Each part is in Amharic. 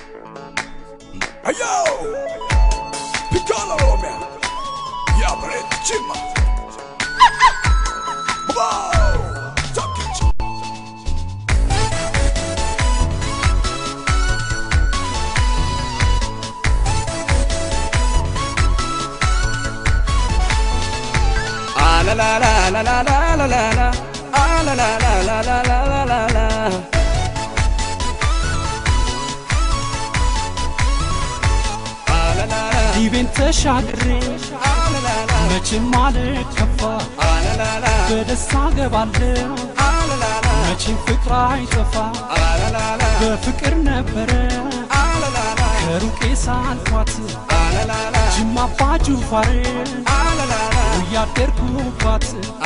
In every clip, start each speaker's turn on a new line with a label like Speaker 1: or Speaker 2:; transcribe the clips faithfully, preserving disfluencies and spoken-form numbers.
Speaker 1: Ayo! Piccola Romea! Ya Brett Chimma! Wow! Talk it! Ah la la la la la la la la la ah la la la la la la la la
Speaker 2: Diventa shagre Mechin malik kafa Bedesta geballew Mechin fikra aytafa Befikr nebere Keruq salkwat Jimma baju fare Uyaderkubat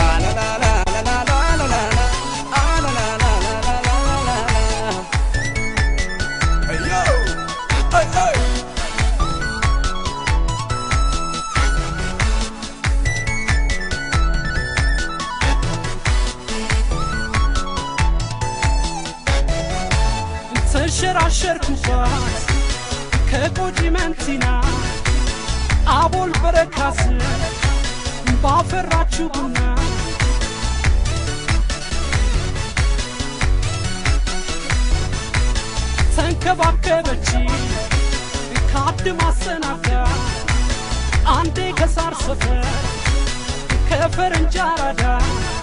Speaker 2: شركوفات كقودي منتنا أبو البركاس بافراتشو بنا تنكبكبتشي كعد ما سنافع عندي كسر سفر كفرنجاردا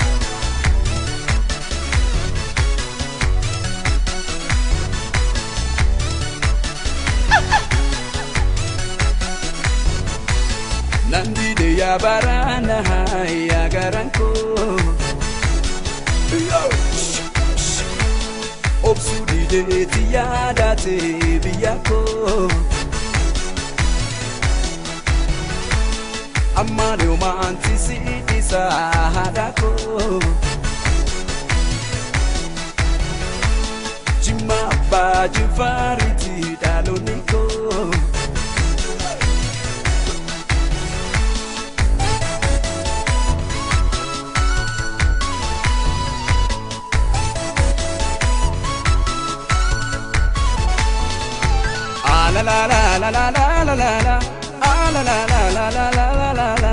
Speaker 2: Nandi de ya barana ya garanko Obsudi de tiada te biyako Amane o manti si disa hadako Jima ba jifariti daloniko La la la la la la la la la ah la la la la la la la la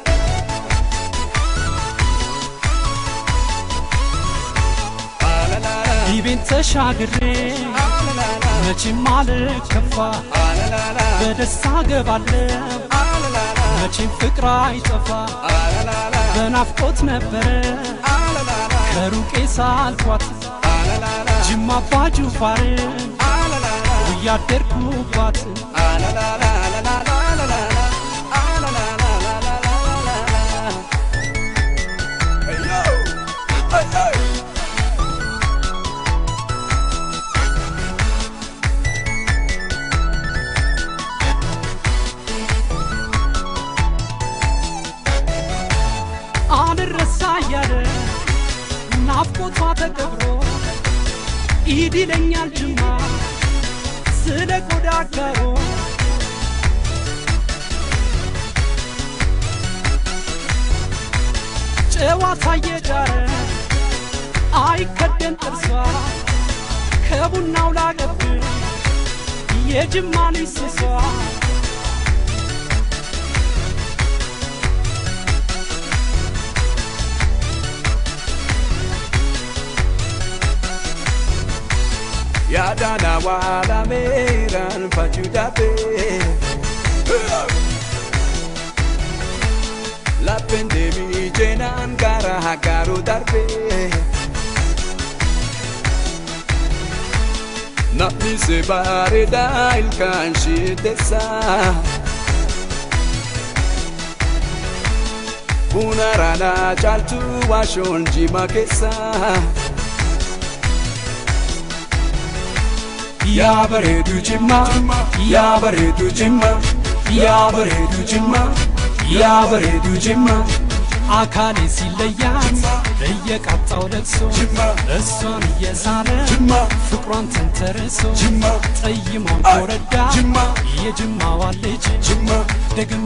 Speaker 2: ah la la la Diventa shagre Mechin malik kafa Bedesta geballew Mechin fikra aytafa Benafqot nebere Keruq salkwat Jimma baju fare Ya derkubat ah la la la la la la la la ah la la la la la la la la Hey yo hey hey Adirasayare nafqota tekebro idilenyal jima Sile kodakaro Chewata yedare Ay kadden tersa Kebunaw lagab Yejimani sisa Ya dana wala meran fajudabe La pandemia jenan gara hakaru darbe Napni se bare da il kanshi desa Bunarana jaltu washon jima kesa Ya baredu jimma, ya baredu jimma, ya baredu jimma, ya baredu jimma Akane silayat, beyekattaw lekso እሷን እየሳለ ፍቅሯን ተንተርሶ ጠይሞን ኮረዳ የጅማዋ ልጅ ደግም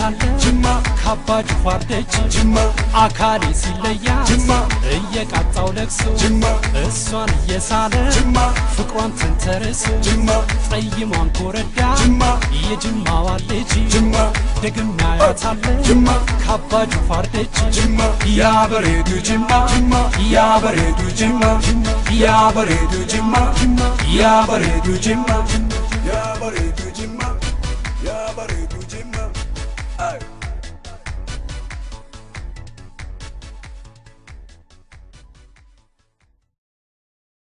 Speaker 2: ያያታለ ካባ ጅፋር ደጅ አካሌ ሲለያት እየቃጣው ለቅሶ
Speaker 1: ጅማ
Speaker 2: እሷን እየሳለ
Speaker 1: ጅማ
Speaker 2: ፍቅሯን ተንተርሶ
Speaker 1: ጅማ
Speaker 2: ጠይሟን ኮረዳ
Speaker 1: ጅማ
Speaker 2: የጅማዋ ልጅ
Speaker 1: ጅማ
Speaker 2: ደግና ያታለ
Speaker 1: ጅማ
Speaker 2: ካባጁ ፋርደች
Speaker 1: ጅማ
Speaker 2: ያበሬዱ ጅማ
Speaker 1: ጅማ
Speaker 2: ያበሬዱ ጅማ ያበሬዱ ጅማ ያበሬዱ ጅማ
Speaker 1: ያበሬዱ ጅማ ያበሬዱ ጅማ አይ